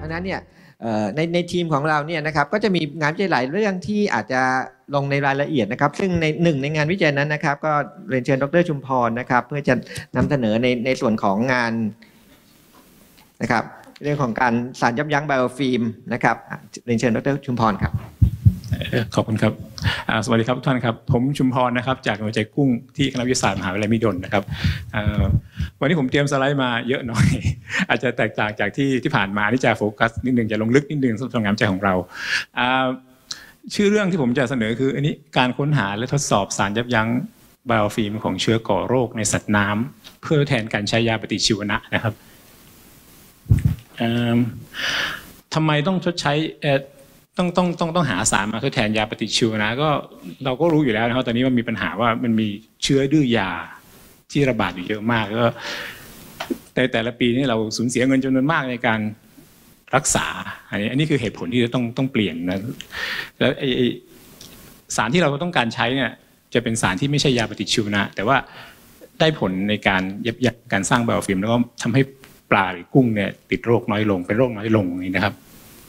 ราะนั้นเนี่ยในทีมของเราเนี่ยนะครับก็จะมีงานวิจัยหลายเรื่องที่อาจจะลงในรายละเอียดนะครับซึ่งในงานวิจัยนั้นนะครับก็เรียนเชิญดร.ชุมพรนะครับเพื่อจะนำเสนอในส่วนของงานนะครับเรื่องของการสารยับยั้งไบโอฟิล์มนะครับเรียนเชิญดร.ชุมพรครับขอบคุณครับสวัสดีครับทุกท่านครับผมชุมพรนะครับจากหน่วยใจกุ้งที่คณะวิทยาศาสตร์มหาวิทยาลัยมหิดลนะครับวันนี้ผมเตรียมสไลด์มาเยอะหน่อยอาจจะแตกต่างจากที่ผ่านมาที่จะโฟกัสนิดนึงจะลงลึกนิดนึงสำหรับงานวิจัยของเราชื่อเรื่องที่ผมจะเสนอคืออันนี้การค้นหาและทดสอบสารยับยั้งไบโอฟิล์มของเชื้อก่อโรคในสัตว์น้ำเพื่อแทนการใช้ยาปฏิชีวนะนะครับทำไมต้องชดใช้ต้องหาสารมาทดแทนยาปฏิชีวนะก็เราก็รู้อยู่แล้วนะครับตอนนี้มันมีปัญหาว่ามันมีเชื้อดื้อยาที่ระบาดอยู่เยอะมากก็แต่ละปีนี้เราสูญเสียเงินจำนวนมากในการรักษาอันนี้คือเหตุผลที่จะต้องเปลี่ยนนะแล้วไอสารที่เราต้องการใช้เนี่ยจะเป็นสารที่ไม่ใช่ยาปฏิชีวนะแต่ว่าได้ผลในการยับการสร้างไบโอฟิล์มแล้วก็ทำให้ปลาหรือกุ้งเนี่ยติดโรคน้อยลงเป็นโรคน้อยลงนี่นะครับ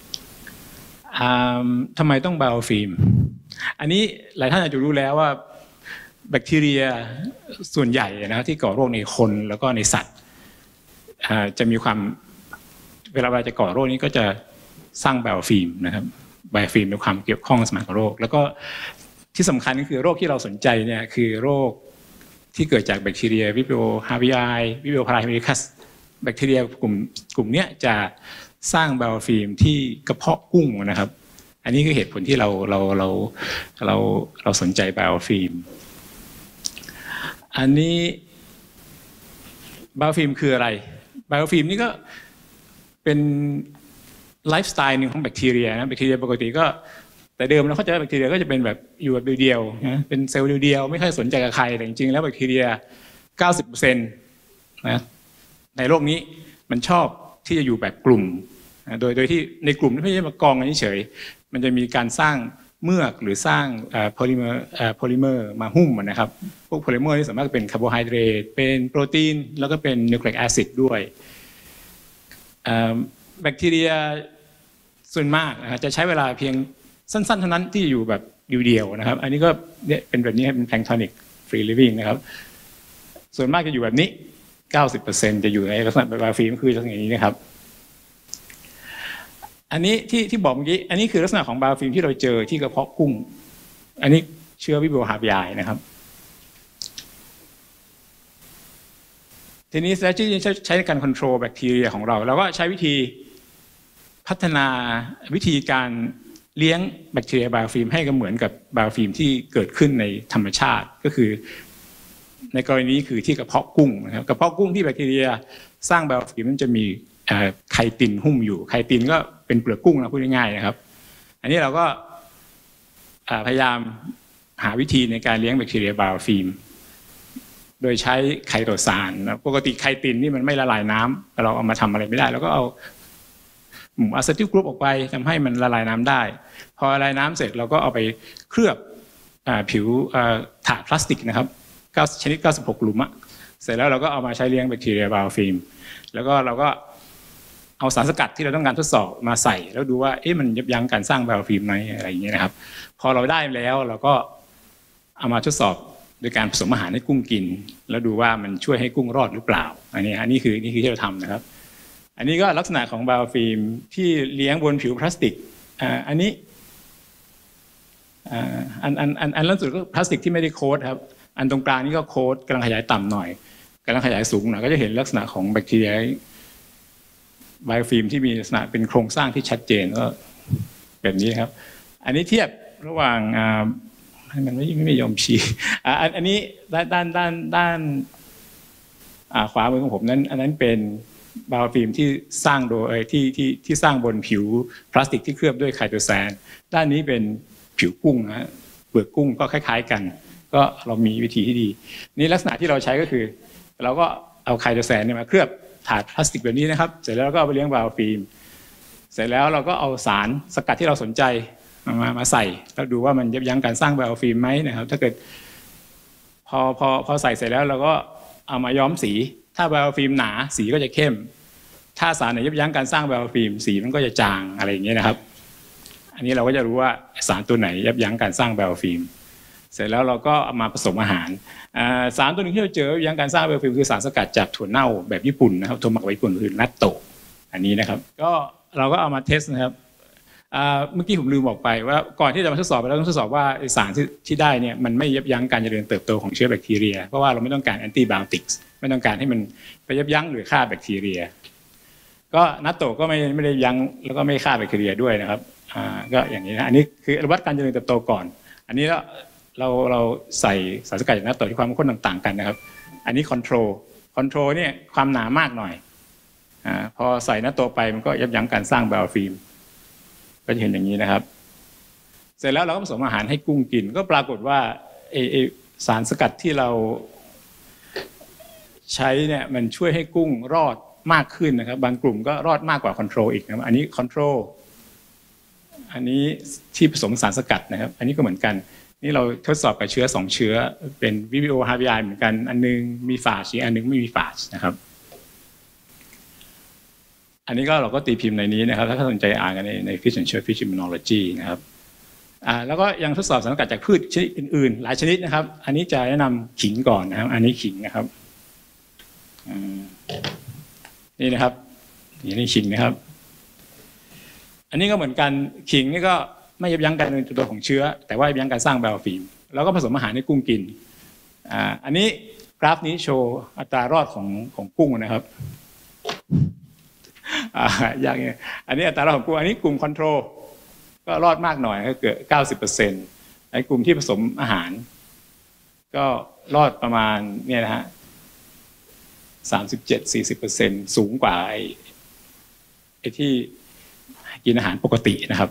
ทำไมต้องไบโอฟิล์มอันนี้หลายท่านอาจจะรู้แล้วว่าแบคทีเรียส่วนใหญ่นะที่ก่อโรคในคนแล้วก็ในสัตว์จะมีความเวลาจะก่อโรคนี้ก็จะสร้างไบโอฟิล์มนะครับไบโอฟิล์มมีความเกี่ยวข้องสมานกับโรคแล้วก็ที่สำคัญก็คือโรคที่เราสนใจเนี่ยคือโรคที่เกิดจากแบคทีเรียวิบริโอฮาร์วีไอวิบริโอพาราเฮมิคัสแบคทีเรียกลุ่มนี้จะสร้างไบโอฟิล์มที่กระเพาะกุ้งนะครับอันนี้คือเหตุผลที่เราสนใจไบโอฟิล์มอันนี้ไบโอฟิล์มคืออะไรไบโอฟิล์มนี่ก็เป็นไลฟ์สไตล์หนึ่งของแบคทีเรียนะแบคทีเรียปกติก็แต่เดิมเราเข้าใจว่าแบคทีเรียก็จะเป็นแบบอยู่แบบเดียวๆนะเป็นเซลล์เดียวๆไม่ค่อยสนใจกับใครแต่จริงๆแล้วแบคทีเรีย 90% นะในโลกนี้มันชอบที่จะอยู่แบบกลุ่มโดยที่ในกลุ่มไม่ใช่มากองกันเฉยมันจะมีการสร้างเมือกหรือสร้างโพลิเมอร์มาหุ้มนะครับพวกโพลิเมอร์นี่สามารถเป็นคาร์โบไฮเดรตเป็นโปรตีนแล้วก็เป็นนิวคลีอิกแอซิดด้วยแบคทีเรียส่วนมากจะใช้เวลาเพียงสั้นๆเท่านั้นที่อยู่แบบเดียวๆนะครับอันนี้ก็เป็นแบบนี้เป็นแพลงก์ทอนิกฟรีลิฟวิ่งนะครับส่วนมากจะอยู่แบบนี้ 90% จะอยู่ในลักษณะไบโอฟิล์มคือลักษณะนี้นะครับอันนี้ที่บอกเมื่อกี้อันนี้คือลักษณะของไบโอฟิล์มที่เราเจอที่กระเพาะกุ้งอันนี้เชื้อวิบริโอฮาร์วีไอนะครับทีนี้ strategy ใช้ในการควบคุมแบคทีเรียของเราก็ใช้วิธีพัฒนาวิธีการเลี้ยงแบคทีเรียไบโอฟิล์มให้เหมือนกับไบโอฟิล์มที่เกิดขึ้นในธรรมชาติก็คือในกรณีนี้คือที่กระเพาะกุ้งนะครับกระเพาะกุ้งที่แบคทีเรียสร้างไบโอฟิล์มมันจะมีไคตินหุ้มอยู่ไคตินก็เป็นเปลือกกุ้งนะพูดง่ายๆนะครับอันนี้เราก็พยายามหาวิธีในการเลี้ยงแบคทีเรียไบโอฟิล์มโดยใช้ไคโตซานปกติไคตินนี่มันไม่ละลายน้ำเราเอามาทำอะไรไม่ได้แล้วก็เอาหมู่อะเซทิลกรุ๊ปออกไปทำให้มันละลายน้ำได้พอละลายน้ำเสร็จเราก็เอาไปเคลือบผิวถาดพลาสติกนะครับชนิด96กลุ่มเสร็จแล้วเราก็เอามาใช้เลี้ยงแบคทีเรียไบโอฟิล์มแล้วก็เราก็เอาสารสกัดที่เราต้องการทดสอบมาใส่แล้วดูว่ามันยับยั้งการสร้างไบโอฟิล์มไหมอะไรอย่างเงี้ยนะครับพอเราได้แล้วเราก็เอามาทดสอบโดยการผสมอาหารให้กุ้งกินแล้วดูว่ามันช่วยให้กุ้งรอดหรือเปล่าอันนี้คือที่เราทำนะครับอันนี้ก็ลักษณะของไบโอฟิล์มที่เลี้ยงบนผิวพลาสติกอันนี้อันล่าสุดก็พลาสติกที่ไม่ได้โค้ดครับอันตรงกลางนี่ก็โค้ดกำลังขยายต่ำหน่อยกำลังขยายสูงหน่อยก็จะเห็นลักษณะของแบคทีเรียไบโอฟิล์มที่มีลักษณะเป็นโครงสร้างที่ชัดเจนก็แบบนี้ครับอันนี้เทียบระหว่างมันไม่ยอมชี้อันนี้ด้านขวามือของผมนั้นอันนั้นเป็นไบโอฟิล์มที่สร้างโดยที่สร้างบนผิวพลาสติกที่เคลือบด้วยไคโตซานด้านนี้เป็นผิวกุ้งนะเปลือกกุ้งก็คล้ายๆกันก็เรามีวิธีที่ดีนี่ลักษณะที่เราใช้ก็คือเราก็เอาไคโตซานมาเคลือบถาดพลาสติกแบบนี้นะครับเสร็จแล้วก็เอาไปเลี้ยงไบโอฟิล์มเสร็จแล้วเราก็เอาสารสกัดที่เราสนใจมาใส่แล้วดูว่ามันยับยั้งการสร้างไบโอฟิล์มไหมนะครับถ้าเกิดพอใส่เสร็จแล้วเราก็เอามาย้อมสีถ้าไบโอฟิล์มหนาสีก็จะเข้มถ้าสารไหนยับยั้งการสร้างไบโอฟิล์มสีมันก็จะจางอะไรอย่างเงี้ยนะครับอันนี้เราก็จะรู้ว่าสารตัวไหนยับยั้งการสร้างไบโอฟิล์มเสร็จแล้วเราก็เอามาผสมอาหารสารตัวหนึ่งที่เราเจอยับยั้งการสร้างไบโอฟิล์มคือสารสกัดจากถั่วเน่าแบบญี่ปุ่นนะครับถั่วหมักแบบญี่ปุ่นคือนัตโตะอันนี้นะครับก็เราก็เอามาเทสนะครับเมื่อกี้ผมลืมบอกไปว่าก่อนที่จะมาทดสอบเราต้องทดสอบว่าสารที่ได้เนี่ยมันไม่ยับยั้งการเจริญเติบโตของเชื้อแบคทีเรียเพราะว่าเราไม่ต้องการแอนติไบโอติกส์ไม่ต้องการให้มันไปยับยั้งหรือฆ่าแบคทีเรียก็นัตโตะก็ไม่ได้ยั้งแล้วก็ไม่ฆ่าแบคทีเรียด้วยนะครับก็อย่างนี้นะอันนี้คือวัดการเจริญเติบโตก่อนอันนี้เราใส่สารสกัดจากนัตโตะที่ความเข้มข้นต่างๆกันนะครับอันนี้คอนโทรลเนี่ยความหนามากหน่อยพอใส่นัตโตะไปมันก็ยับยั้งการสร้างไบโอฟิล์มก็จะเห็นอย่างนี้นะครับเสร็จแล้วเราก็ผสมอาหารให้กุ้งกินก็ปรากฏว่าสารสกัดที่เราใช้เนี่ยมันช่วยให้กุ้งรอดมากขึ้นนะครับบางกลุ่มก็รอดมากกว่าคอนโทรลอีกนะครับอันนี้คอนโทรลอันนี้ที่ผสมสารสกัดนะครับอันนี้ก็เหมือนกันนี่เราทดสอบกับเชื้อ2เชื้อเป็น Vibrio HBI เหมือนกันอันนึงมีฝาดอีกอันนึงไม่มีฝาดนะครับอันนี้ก็เราก็ตีพิมพ์ในนี้นะครับถ้าสนใจอ่านกันใน Fish and Fish Immunology นะครับแล้วก็ยังทดสอบสารสกัดจากพืชชนิดอื่นๆหลายชนิดนะครับอันนี้จะแนะนำขิงก่อนนะครับอันนี้ขิงนะครับนี่นะครับนี่ขิงนะครับอันนี้ก็เหมือนกันขิงนี่ก็ไม่ยับยั้งการเจริญเติบโตของเชื้อแต่ว่ายับยั้งการสร้างไบโอฟิล์มแล้วก็ผสมอาหารให้กุ้งกินอันนี้กราฟนี้โชว์อัตรารอดของกุ้งนะครับอย่างนี้อันนี้อัตรารอดของกุ้งอันนี้กลุ่มคอนโทรลก็รอดมากหน่อยก็เกือบ 90% ไอ้กลุ่มที่ผสมอาหารก็รอดประมาณเนี่ยนะฮะ 37-40% สูงกว่าไอ้ที่กินอาหารปกตินะครับ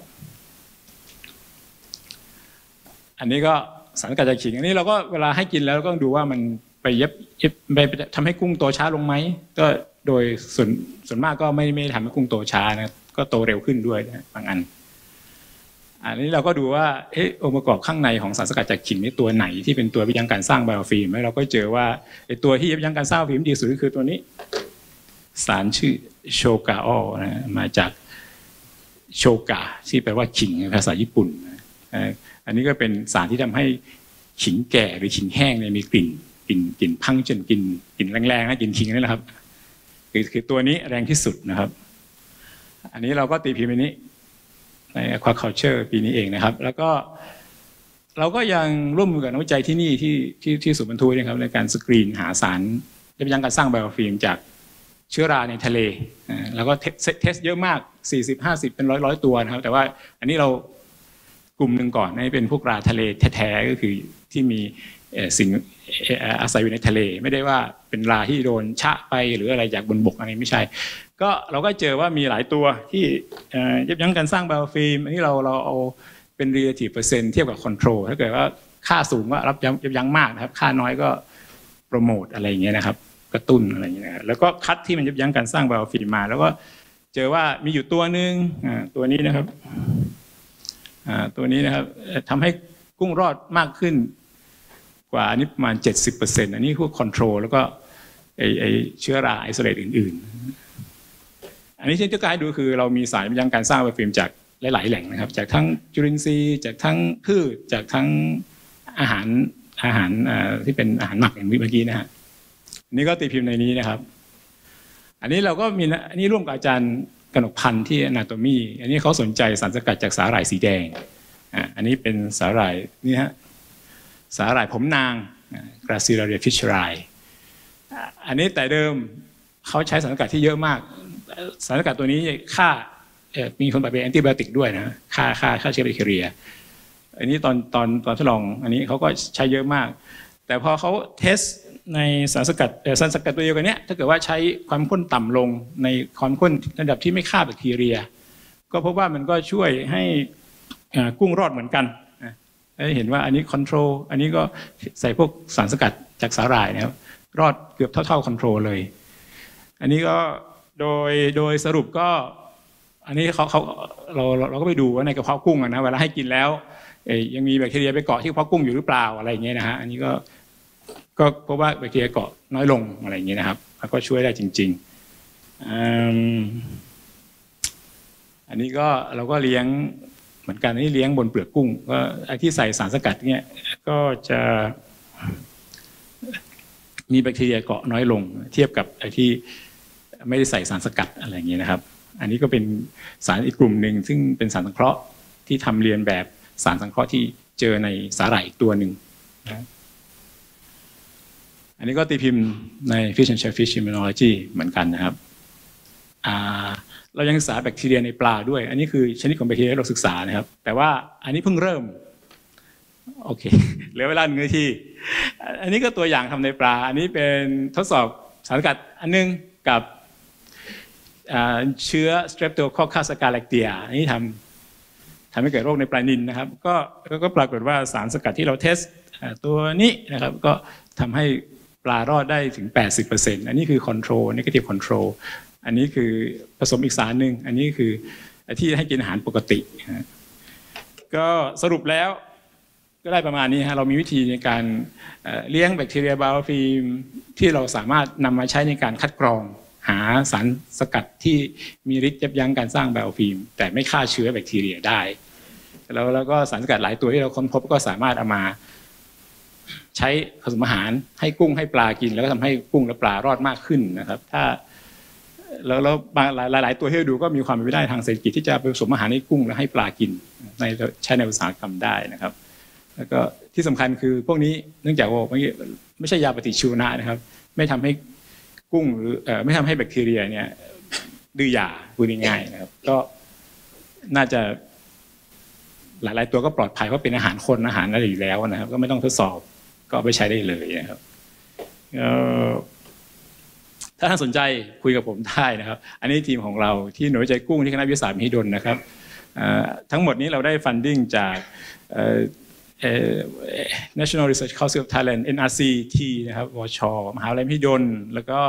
อันนี้ก็สารสกัดจากขิงอันนี้เราก็เวลาให้กินแล้วก็ต้องดูว่ามันไปไปทำให้กุ้งโตช้าลงไหมก็โดยส่วนมากก็ไม่ทำให้กุ้งโตช้านะก็โตเร็วขึ้นด้วยนะบางอันนี้เราก็ดูว่าองค์ประกอบข้างในของสารสกัดจากขิงนี่ตัวไหนที่เป็นตัวยับยั้งการสร้างไบโอฟิล์มแล้วเราก็เจอว่าตัวที่ยับยั้งการสร้างไบโอฟิล์มดีสุดก็คือตัวนี้สารชื่อโชกาออนะมาจากโชกะที่แปลว่าขิงภาษาญี่ปุ่นอันนี้ก็เป็นสารที่ทำให้ขิงแก่หรือขิงแห้งเนี่ยมีกลิ่นพังจนกลิ่นแรงๆนะกลิ่นขิงนี่แหละครับคือตัวนี้แรงที่สุดนะครับอันนี้เราก็ตีพิมพ์อันนี้ใน Aquaculture ปีนี้เองนะครับแล้วก็เราก็ยังร่วมมือกับนักวิจัยที่นี่ที่ศูนย์บรรทุกนะครับในการสกรีนหาสารยับยั้งการสร้างไบโอฟิล์มจากเชื้อราในทะเลแล้วก็เทสเยอะมาก40-50เป็นร้อยตัวนะครับแต่ว่าอันนี้เรากลุ่มหนึ่งก่อนนี่เป็นพวกราทะเลแท้ๆก็คือที่มีสิ่งอาศัยอยู่ในทะเลไม่ได้ว่าเป็นราที่โดนชะไปหรืออะไรจากบนบกอะไรไม่ใช่ก็เราก็เจอว่ามีหลายตัวที่ยับยั้งการสร้างไบโอฟิล์มอันนี้เราเอาเป็น relative percent เทียบกับ control ถ้าเกิดว่าค่าสูงก็รับยับยั้งมากนะครับค่าน้อยก็โปรโมทอะไรอย่างเงี้ยนะครับกระตุ้นอะไรอย่างเงี้ยแล้วก็คัดที่มันยับยั้งการสร้างไบโอฟิล์มมาแล้วก็เจอว่ามีอยู่ตัวนึงตัวนี้นะครับตัวนี้นะครับทำให้กุ้งรอดมากขึ้นกว่านี้ประมาณ 70% อันนี้พวกคอนโทรลแล้วก็ไอเชื้อราไอโซเลตอื่นๆอันนี้ที่จะให้ดูคือเรามีสารยับยั้งการสร้างไบโอฟิล์มจากหลายๆแหล่งนะครับจากทั้งจุลินทรีย์จากทั้งพืชจากทั้งอาหารที่เป็นอาหารหมักอย่างเมื่อกี้นะฮะอันนี้ก็ตีพิมพ์ในนี้นะครับอันนี้เราก็มีอันนี้ร่วมกับอาจารย์กนกพันธ์ที่ Anatomy อันนี้เขาสนใจสารสกัดจากสาหร่ายสีแดงอันนี้เป็นสาหร่ายนี่ฮะสาหร่ายผมนาง Gracilaria fischeri อันนี้แต่เดิมเขาใช้สารสกัดที่เยอะมากสารสกัดตัวนี้ฆ่ามีคนเป็นแอนติไบโอติกด้วยนะฆ่าเชื้อแบคทีเรียอันนี้ตอนทดลองอันนี้เขาก็ใช้เยอะมากแต่พอเขาเทสในสารสกัดตัวเดียวกันเนี้ยถ้าเกิดว่าใช้ความข้นต่ำลงในความข้นระดับที่ไม่ฆ่าแบคทีเรียก็พบว่ามันก็ช่วยให้กุ้งรอดเหมือนกันเห็นว่าอันนี้คอนโทรลอันนี้ก็ใส่พวกสารสกัดจากสาหร่ายนะครับรอดเกือบเท่าคอนโทรลเลยอันนี้ก็โดยสรุปก็อันนี้เราก็ไปดูว่าในกระเพาะกุ้งนะเวลาให้กินแล้วยังมีแบคทีเรียไปเกาะที่กระเพาะกุ้งอยู่หรือเปล่าอะไรอย่างเงี้ยนะฮะอันนี้ก็พบว่าแบคทีเรียเกาะน้อยลงอะไรอย่างเงี้ยนะครับก็ช่วยได้จริงอันนี้ก็เราก็เลี้ยงเหมือนกันนี่เลี้ยงบนเปลือกกุ้งก็ไอ้ที่ใส่สารสกัดเนี่ยก็จะมีแบคทีเรียเกาะน้อยลงเทียบกับไอ้ที่ไม่ได้ใส่สารสกัดอะไรอย่างนี้นะครับอันนี้ก็เป็นสารอีกกลุ่มหนึ่งซึ่งเป็นสารสังเคราะห์ที่ทำเรียนแบบสารสังเคราะห์ที่เจอในสาหร่ายอีกตัวหนึ่งนะอันนี้ก็ตีพิมพ์ใน Fish and Shellfish Immunology เหมือนกันนะครับเรายังศึกษาแบคทีเรียในปลาด้วยอันนี้คือชนิดของแบคทีเรียที่เราศึกษานะครับแต่ว่าอันนี้เพิ่งเริ่มโอเคเหลือเวลา1 นาทีอันนี้ก็ตัวอย่างทำในปลาอันนี้เป็นทดสอบสารสกัดอันนึงกับเชื้อ Streptococcus agalactiae อันนี้ทำให้เกิดโรคในปลานิลนะครับก็ปรากฏว่าสารสกัดที่เราเทสตัวนี้นะครับก็ทำให้ปลารอดได้ถึง 80% อันนี้คือ control negative control อันนี้คือผสมอีกสารหนึ่งอันนี้คือที่ให้กินอาหารปกติก็สรุปแล้วก็ได้ประมาณนี้ฮะเรามีวิธีในการเลี้ยงแบคทีเรียไบโอฟิล์มที่เราสามารถนำมาใช้ในการคัดกรองหาสารสกัดที่มีฤทธิ์ยับยั้งการสร้างไบโอฟิล์มแต่ไม่ฆ่าเชื้อแบคทีเรียได้แล้วก็สารสกัดหลายตัวที่เราค้นพบก็สามารถเอามาใช้ผสมอาหารให้กุ้งให้ปลากินแล้วก็ทำให้กุ้งและปลารอดมากขึ้นนะครับถ้าแล้วหลายตัวที่ดูก็มีความเป็นไปได้ทางเศรษฐกิจที่จะผสมอาหารให้กุ้งและให้ปลากินใช้ในอุตสาหกรรมได้นะครับแล้วก็ที่สำคัญคือพวกนี้เนื่องจากว่าไม่ใช่ยาปฏิชีวนะนะครับไม่ทำให้กุ้งหรือไม่ทำให้แบคทีเรียเนี่ยดื้อยาพูดง่ายๆนะครับก็น่าจะหลายๆตัวก็ปลอดภัยเพราะเป็นอาหารคนอาหารอะไรอยู่แล้วนะครับก็ไม่ต้องทดสอบก็เอาไปใช้ได้เลยนะครับถ้าท่านสนใจคุยกับผมได้นะครับอันนี้ทีมของเราที่หน่วยวิจัยกุ้งที่คณะวิทยาศาสตร์มหิดลนะครับทั้งหมดนี้เราได้ฟันดิ้งจากNational Research Council of Thailand NRC-T นะครับวช.มหาวิทยาลัยมหิดลแล้วก็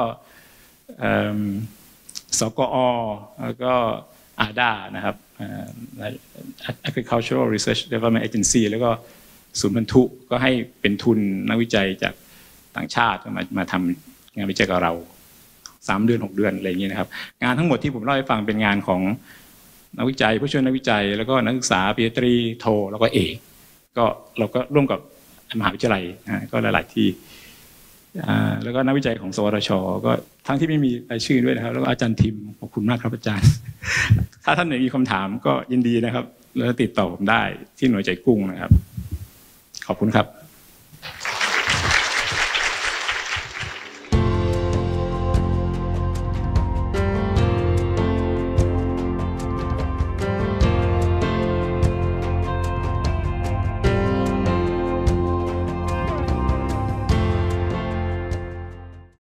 สกอ.แล้วก็อาดานะครับAgricultural Research Development Agency แล้วก็ศูนย์บรรทุก็ให้เป็นทุนนักวิจัยจากต่างชาติมาทำงานวิจัยกับเรา3 เดือน 6 เดือนอะไรอย่างนี้นะครับงานทั้งหมดที่ผมเล่าให้ฟังเป็นงานของนักวิจัยผู้ช่วยนักวิจัยแล้วก็นักศึกษาปริญญาตรีโทแล้วก็เอกก็เราก็ร่วมกับมหาวิทยาลัยก็หลายๆที่แล้วก็นักวิจัยของสวทช.ก็ทั้งที่ไม่มีรายชื่อด้วยนะครับแล้วก็อาจารย์ทิมขอบคุณมากครับอาจารย์ถ้าท่านไหนมีคำถามก็ยินดีนะครับแล้วติดต่อผมได้ที่หน่วยใจกุ้งนะครับขอบคุณครับ